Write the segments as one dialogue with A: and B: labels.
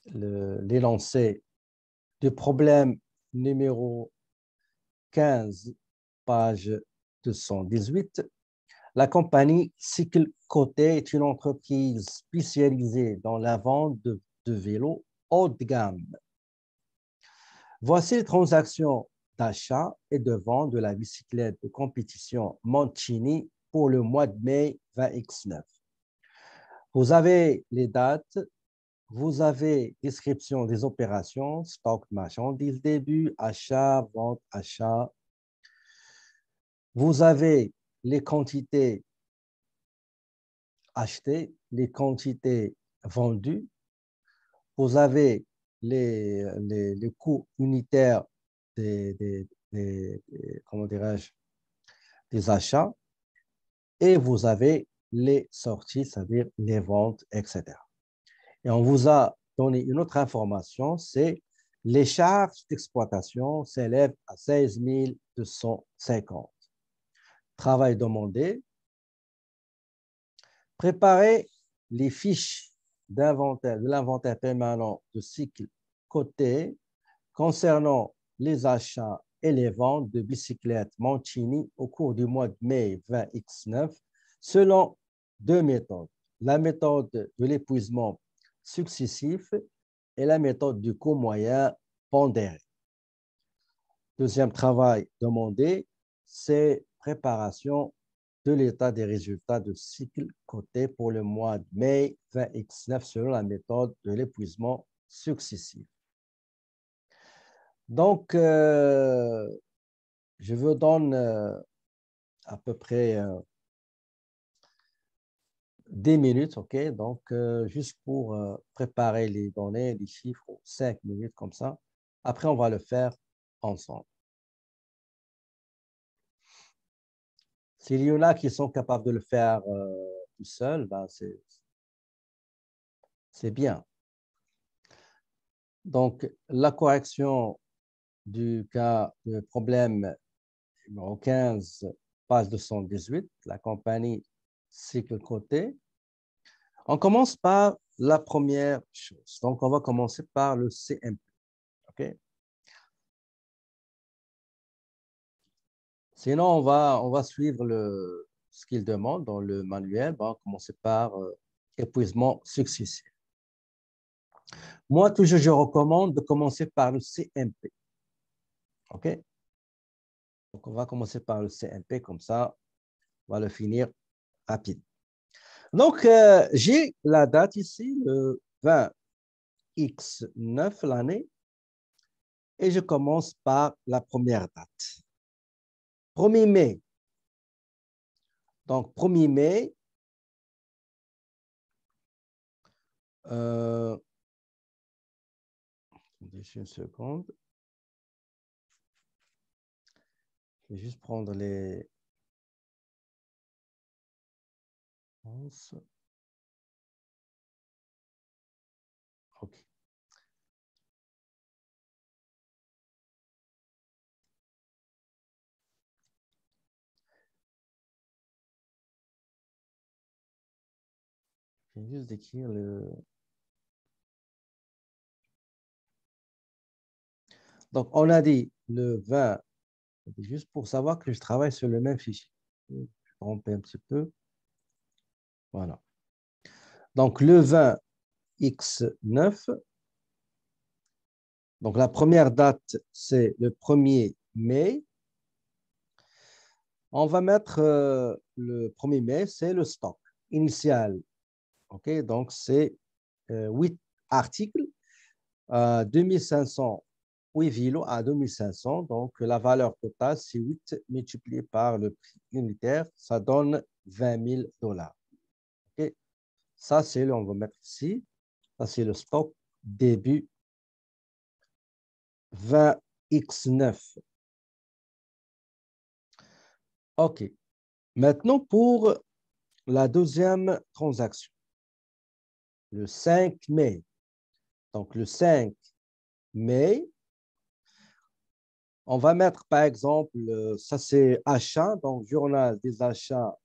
A: l'énoncé du problème numéro 15, page 218. La compagnie Cycle Côté est une entreprise spécialisée dans la vente de vélos haut de gamme. Voici les transactions d'achat et de vente de la bicyclette de compétition Montini pour le mois de mai 20X9. Vous avez les dates, vous avez description des opérations, stock de marchandises, début, achat, vente, achat. Vous avez les quantités achetées, les quantités vendues. Vous avez les coûts unitaires comment dirais-je, des achats et vous avez les sorties, c'est-à-dire les ventes, etc. Et on vous a donné une autre information, c'est les charges d'exploitation s'élèvent à 16 250. Travail demandé, préparer les fiches d'inventaire, de l'inventaire permanent de cycle côté concernant les achats et les ventes de bicyclettes Montini au cours du mois de mai 20X9 selon deux méthodes. La méthode de l'épuisement successif et la méthode du coût moyen pondéré. Deuxième travail demandé, c'est préparation de l'état des résultats de cycle coté pour le mois de mai 20X9 selon la méthode de l'épuisement successif. Donc, je vous donne à peu près 10 minutes, OK? Donc, juste pour préparer les données, les chiffres, 5 minutes comme ça. Après, on va le faire ensemble. S'il y en a qui sont capables de le faire tout seul, ben c'est bien. Donc, la correction du cas de problème numéro 15, page 218, la compagnie cycle côté. On commence par la première chose. Donc, on va commencer par le CMP. OK? Sinon, on va suivre ce qu'il demande dans le manuel. On va commencer par épuisement successif. Moi, toujours, je recommande de commencer par le CMP. OK? Donc, on va commencer par le CMP, comme ça, on va le finir rapide. Donc, j'ai la date ici, le 20X9, l'année, et je commence par la première date. 1er mai. Donc, 1er mai, juste une seconde. Je vais juste prendre les... OK. Je vais juste décrire le... Donc, on a dit le 20, juste pour savoir que je travaille sur le même fichier. Je vais tromper un petit peu. Voilà. Donc, le 20X9. Donc, la première date, c'est le 1er mai. On va mettre le 1er mai, c'est le stock initial. OK, donc c'est 8 articles, 2500, 8 vélos à 2500. Donc, la valeur totale, c'est 8 multiplié par le prix unitaire. Ça donne 20 000 $. OK, ça, c'est on va mettre ici. Ça, c'est le stock début 20X9. OK. Maintenant, pour la deuxième transaction, le 5 mai. Donc, le 5 mai, on va mettre, par exemple, ça c'est achat, donc journal des achats.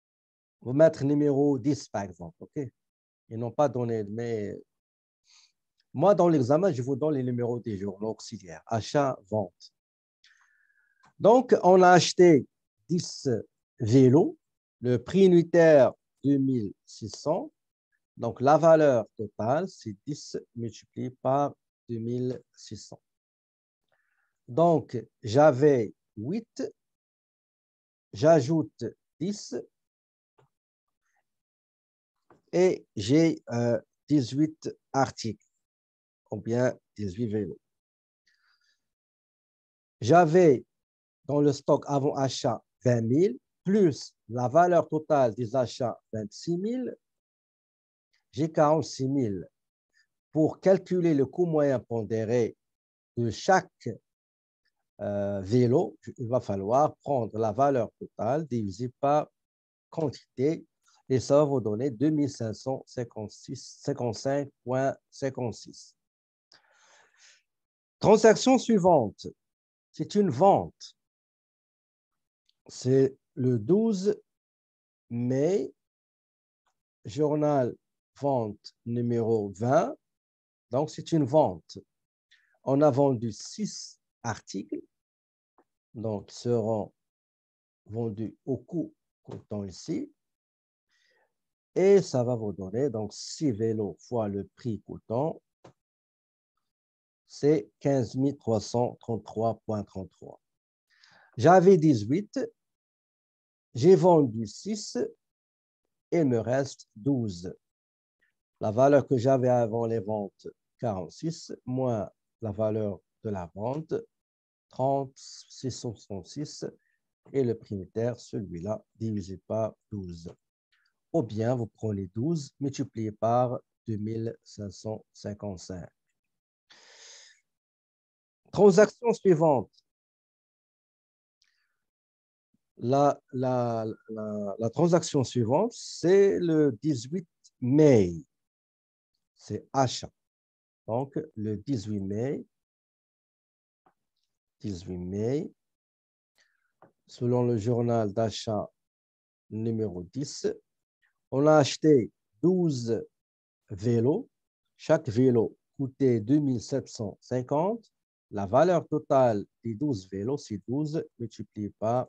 A: On va mettre numéro 10, par exemple, OK? Ils n'ont pas donné, mais Moi, dans l'examen, je vous donne les numéros des journaux auxiliaires. Achat, vente. Donc, on a acheté 10 vélos. Le prix unitaire, 2600. Donc, la valeur totale, c'est 10 multiplié par 2600. Donc, j'avais 8. J'ajoute 10 et j'ai 18 articles, ou bien 18 vélos. J'avais dans le stock avant achat 20 000, plus la valeur totale des achats 26 000, j'ai 46 000. Pour calculer le coût moyen pondéré de chaque vélo, il va falloir prendre la valeur totale divisée par quantité et ça va vous donner 2555,56. Transaction suivante, c'est une vente. C'est le 12 mai, journal vente numéro 20. Donc, c'est une vente. On a vendu 6 articles, donc ils seront vendus au coût coûtant ici. Et ça va vous donner donc 6 vélos fois le prix coûtant, c'est 15 333,33. J'avais 18, j'ai vendu 6, et il me reste 12. La valeur que j'avais avant les ventes, 46, moins la valeur de la vente, 3666, et le prix unitaire, celui-là, divisé par 12. Ou bien, vous prenez 12 multiplié par 2555. Transaction suivante. La transaction suivante, c'est le 18 mai. C'est achat. Donc, le 18 mai, selon le journal d'achat numéro 10, on a acheté 12 vélos. Chaque vélo coûtait 2750. La valeur totale des 12 vélos, c'est 12 multiplié par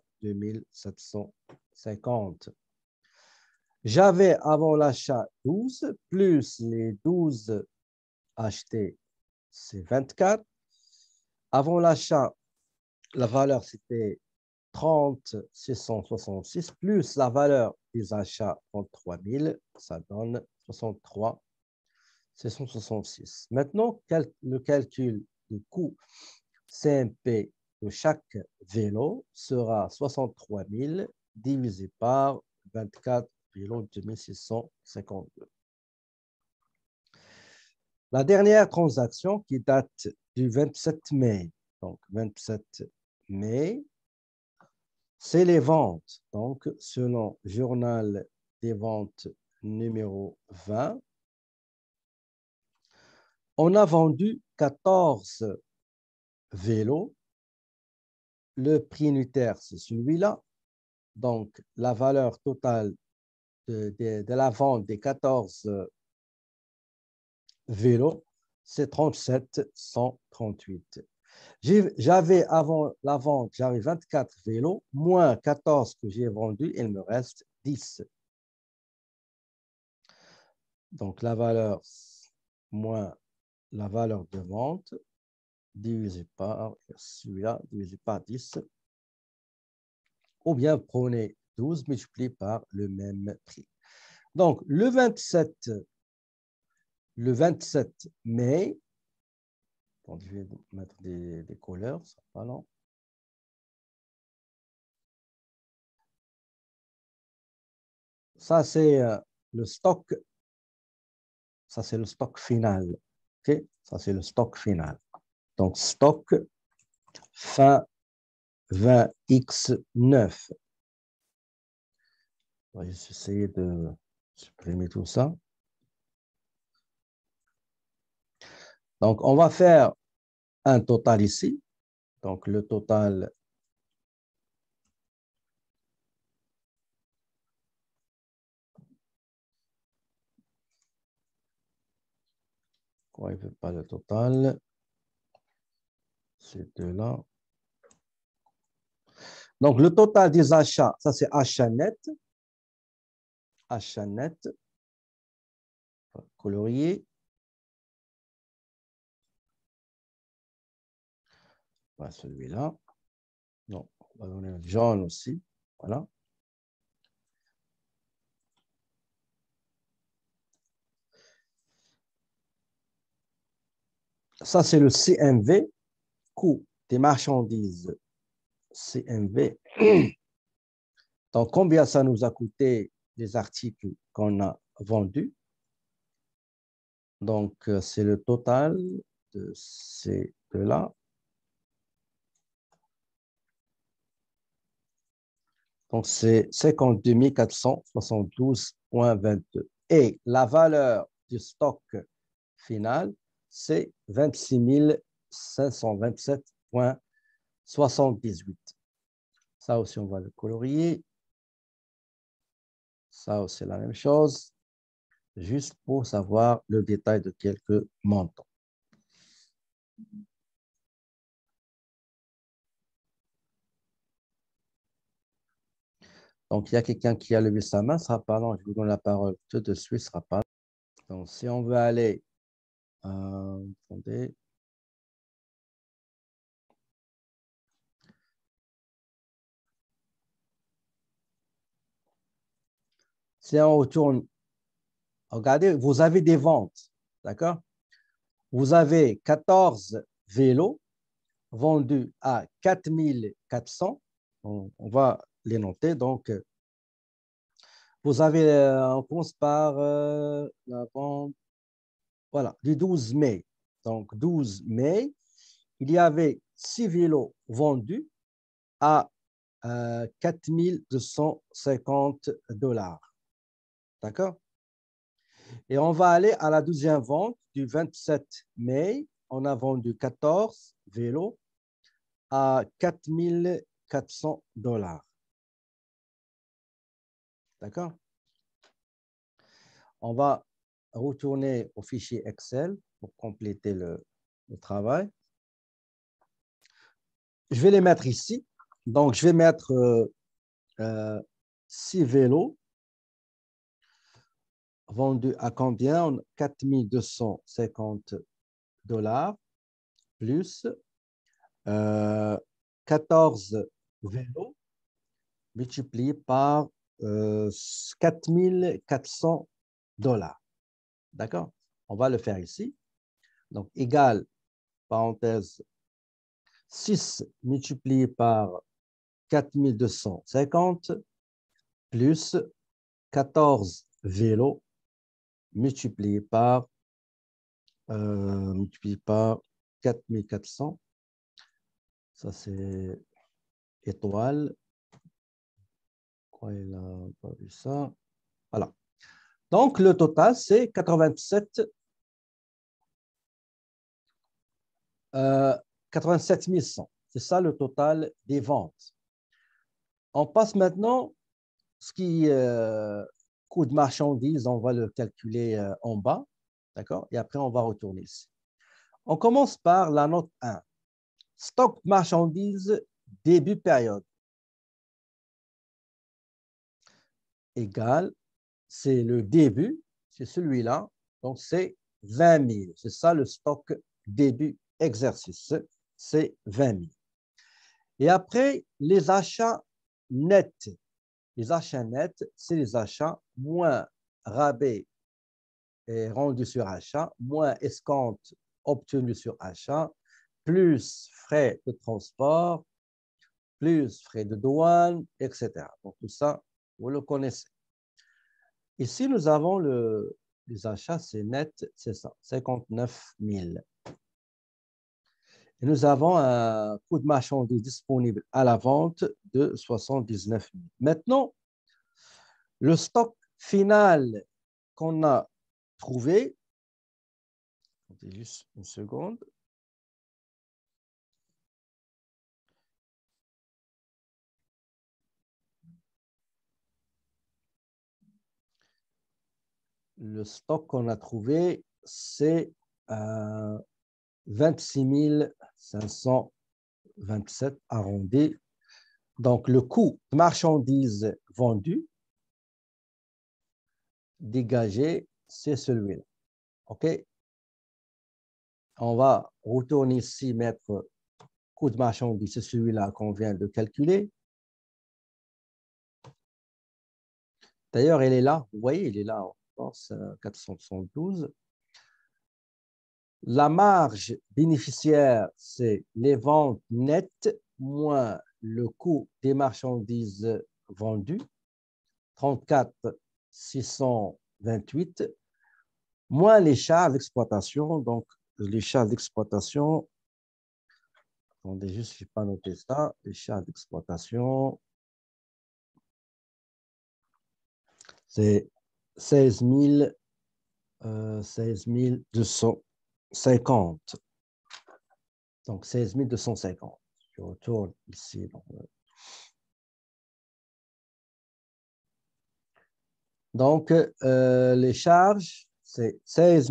A: 2750. J'avais avant l'achat 12, plus les 12 achetés, c'est 24. Avant l'achat, la valeur, c'était 30 666, plus la valeur des achats, 33 000, ça donne 63 666. Maintenant, le calcul du coût CMP de chaque vélo sera 63 000 divisé par 24,2652. La dernière transaction qui date du 27 mai, donc 27 mai, c'est les ventes. Donc, selon journal des ventes numéro 20, on a vendu 14 vélos. Le prix unitaire, c'est celui-là. Donc, la valeur totale de la vente des 14 vélos, c'est 37 138. J'avais avant la vente, j'avais 24 vélos, moins 14 que j'ai vendus, il me reste 10. Donc, la valeur moins la valeur de vente divisé par celui-là, divisé par 10. Ou bien prenez 12 multiplié par le même prix. Donc, le 27 mai, donc je vais mettre des couleurs, ça va pas long. Ça, c'est le stock. Ça, c'est le stock final. OK? Ça, c'est le stock final. Donc, stock fin 20X9. On va juste essayer de supprimer tout ça. Donc, on va faire un total ici. Donc, le total, Pourquoi il ne veut pas le total? Ces deux-là. Donc, le total des achats, ça c'est achat net. Achat net. Colorier. Voilà, celui-là. Non, on va donner un jaune aussi. Voilà. Ça, c'est le CMV, coût des marchandises CMV. Donc, combien ça nous a coûté les articles qu'on a vendus? Donc, c'est le total de ces deux-là. Donc, c'est 52 472,22. Et la valeur du stock final, c'est 26 527,78. Ça aussi, on va le colorier. Ça aussi, la même chose, juste pour savoir le détail de quelques montants. Donc, il y a quelqu'un qui a levé sa main, ce sera pas long. Je vous donne la parole tout de suite, ce sera pas long. Donc, si on veut aller, attendez, si on retourne, regardez, vous avez des ventes, d'accord? Vous avez 14 vélos vendus à 4 400. On va les noter. Donc, vous avez, on commence par la vente, voilà, du 12 mai. Donc, 12 mai, il y avait 6 vélos vendus à 4 250 $. D'accord? Et on va aller à la deuxième vente du 27 mai. On a vendu 14 vélos à 4 400 $. D'accord? On va retourner au fichier Excel pour compléter le travail. Je vais les mettre ici. Donc, je vais mettre 6 vélos vendus à combien? 4 250 $ plus 14 vélos multipliés par 4 400 $. D'accord? On va le faire ici. Donc, égal, parenthèse, 6 multiplié par 4 250 plus 14 vélos multiplié par 4 400. Ça, c'est étoile. Pourquoi il n'a pas vu ça? Voilà. Donc, le total, c'est 87 100. C'est ça le total des ventes. On passe maintenant, ce qui coût de marchandises, on va le calculer en bas. D'accord? Et après, on va retourner ici. On commence par la note 1. Stock marchandises début période égal, c'est le début, c'est celui-là. Donc, c'est 20 000. C'est ça le stock début exercice. C'est 20 000. Et après, les achats nets. Les achats nets, c'est les achats moins rabais et rendus sur achat, moins escompte obtenu sur achat, plus frais de transport, plus frais de douane, etc. Donc, tout ça, vous le connaissez. Ici, nous avons les achats, c'est net, c'est ça, 59 000. Et nous avons un coût de marchandises disponible à la vente de 79 000. Maintenant, le stock final qu'on a trouvé, juste une seconde. Le stock qu'on a trouvé, c'est 26 527 arrondi. Donc, le coût de marchandises vendues dégagé, c'est celui-là. OK? On va retourner ici, mettre coût de marchandises, c'est celui-là qu'on vient de calculer. D'ailleurs, il est là. Vous voyez, il est là. On pense 472. La marge bénéficiaire, c'est les ventes nettes moins le coût des marchandises vendues, 34 628, moins les charges d'exploitation. Donc, les charges d'exploitation, attendez juste, je n'ai pas noté ça, les charges d'exploitation, c'est 16 250. Donc, 16 250. Je retourne ici. Donc, les charges, c'est 16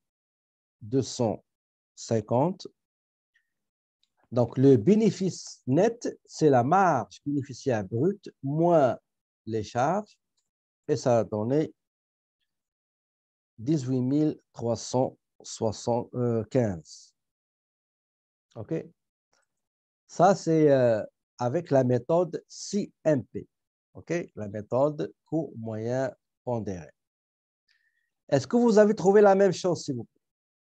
A: 250. Donc, le bénéfice net, c'est la marge bénéficiaire brute moins les charges. Et ça a donné 18 375. OK? Ça, c'est avec la méthode CMP. OK? La méthode coût moyen pondéré. Est-ce que vous avez trouvé la même chose, s'il vous plaît?